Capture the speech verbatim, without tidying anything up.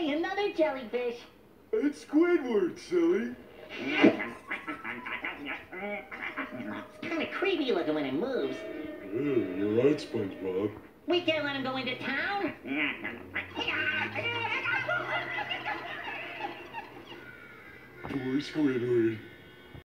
Hey, another jellyfish. It's Squidward, silly. It's kind of creepy looking when it moves. Yeah, you're right, SpongeBob. We can't let him go into town. Poor Squidward.